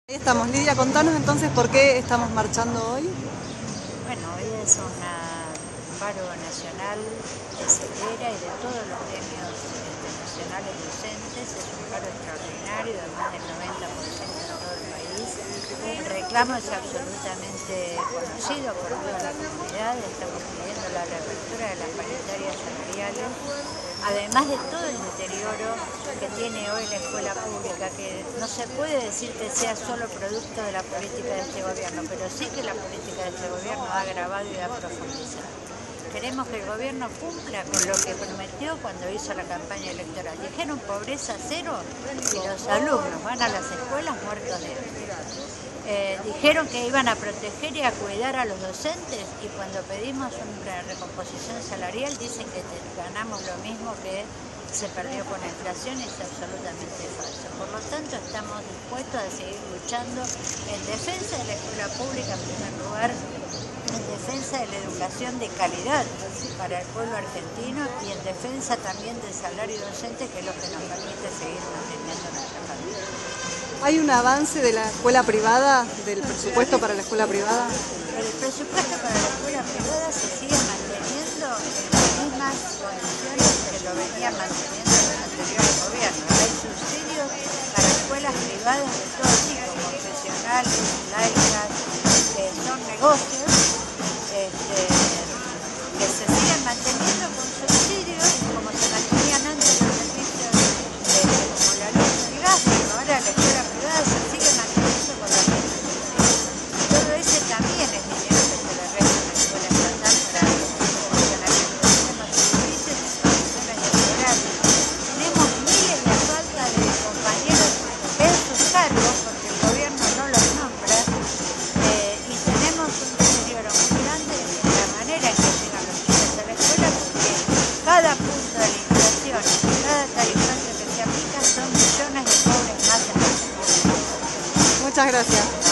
Ahí estamos. Lidia, contanos entonces por qué estamos marchando hoy. Bueno, hoy es un paro nacional de CETERA y de todos los gremios nacionales docentes. Es un paro extraordinario de más del 90% en todo el país. El reclamo es absolutamente conocido por toda la comunidad. Estamos pidiendo la reapertura de las paritarias salariales, además de todo el deterioro que tiene hoy la escuela pública, que no se puede decir que sea solo producto de la política de este gobierno, pero sí que la política de este gobierno ha agravado y ha profundizado. Queremos que el gobierno cumpla con lo que prometió cuando hizo la campaña electoral. Dijeron pobreza cero y los alumnos van a las escuelas muertos de hambre. Dijeron que iban a proteger y a cuidar a los docentes, y cuando pedimos una recomposición salarial dicen que ganamos lo mismo que se perdió con la inflación, y es absolutamente falso. Por lo tanto, estamos dispuestos a seguir luchando en defensa de la escuela pública en primer lugar, en defensa de la educación de calidad para el pueblo argentino y en defensa también del salario docente, que es lo que nos permite seguir manteniendo nuestra familia. ¿Hay un avance de la escuela privada, del presupuesto para la escuela privada? El presupuesto para la escuela privada se sigue manteniendo en las mismas condiciones que lo venía manteniendo en los anteriores gobiernos. Hay subsidios para escuelas privadas de todo tipo, profesionales, laicas, que son negocios, que se siguen manteniendo con subsidios como se mantenían antes los servicios como la luz y el gas. Ahora la escuela privada se sigue manteniendo con los mismos subsidios. Todo ese también es dinero que se le resta a la escuela estatal para el funcionamiento de los servicios en condiciones laborales. Tenemos miles de falta de compañeros en sus cargos porque el gobierno no los nombra, y tenemos un deterioro muy grande en la manera en que llegan los chicos a la escuela, porque cada punto de la inflación y cada tarifario que se aplica son millones de pobres más en la escuela. Muchas gracias.